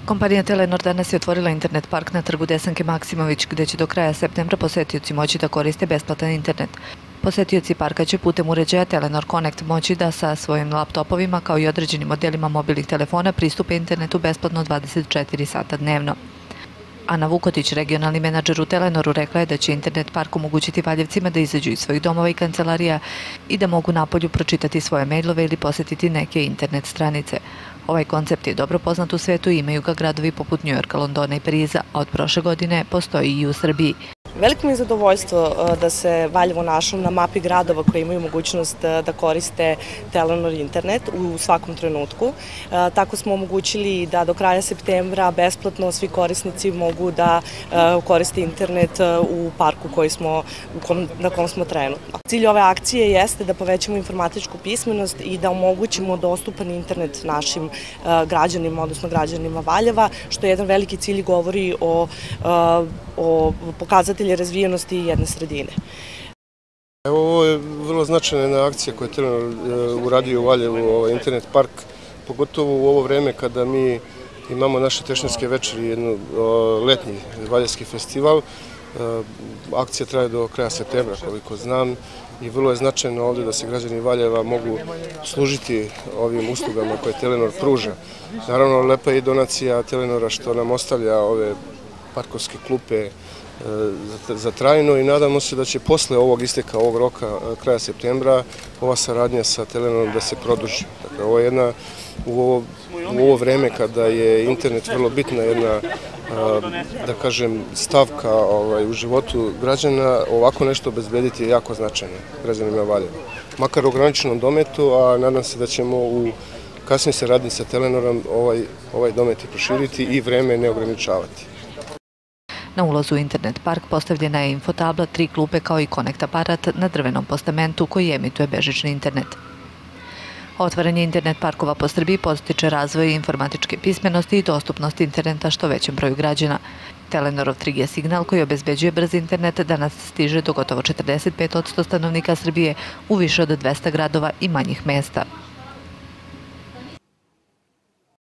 Kompanija Telenor danas je otvorila internet park na trgu Desanke Maksimović, gde će do kraja septembra posetioci moći da koriste besplatan internet. Posetioci parka će putem uređaja Telenor Connect moći da sa svojim laptopovima kao i određenim modelima mobilnih telefona pristupe internetu besplatno 24 sata dnevno. Ana Vukotić, regionalni menadžer u Telenoru, rekla je da će internet park omogućiti Valjevcima da izađu iz svojih domova i kancelarija i da mogu napolju pročitati svoje mailove ili posetiti neke internet stranice. Ovaj koncept je dobro poznat u svetu i imaju ga gradovi poput Njujorka, Londona i Pariza, a od prošle godine postoji i u Srbiji. Veliko mi je zadovoljstvo da se Valjevo našlo na mapi gradova koji imaju mogućnost da koriste Telenor internet u svakom trenutku. Tako smo omogućili da do kraja septembra besplatno svi korisnici mogu da koriste internet u parku na kom smo trenutno. Cilj ove akcije jeste da povećamo informatičku pismenost i da omogućimo dostupan internet našim građanima, odnosno građanima Valjeva, što je jedan veliki cilj i govori o pokazatelju razvijenosti jedne sredine. Ovo je vrlo značajna akcija koju je Telenor uradio u Valjevu, internet park, pogotovo u ovo vreme kada mi imamo naše tešnjevske večeri, jednu letnji valjevski festival. Akcija traje do kraja septembra, koliko znam, i vrlo je značajno ovdje da se građani Valjeva mogu služiti ovim uslugama koje Telenor pruža. Naravno, lepa je i donacija Telenora što nam ostavlja ove parkovske klupe za trajno i nadamo se da će posle ovog isteka ovog roka kraja septembra ova saradnja sa Telenorom da se produži. Dakle, ovo je jedna, u ovo vreme kada je internet vrlo bitna jedna, da kažem, stavka u životu građana, ovako nešto obezbediti je jako značajno građanima Valjeva. Makar u ograničenom dometu, a nadam se da ćemo u kasnijoj saradnji sa Telenorom ovaj domet proširiti i vreme ne ograničavati. Na ulazu u internet park postavljena je infotabla, 3 klupe kao i konekt aparat na drvenom postamentu koji emituje bežični internet. Otvaranje internet parkova po Srbiji podstiče razvoj informatičke pismenosti i dostupnost interneta što većem broju građana. Telenorov 3G signal koji obezbeđuje brz internet danas stiže do gotovo 45% stanovnika Srbije u više od 200 gradova i manjih mesta.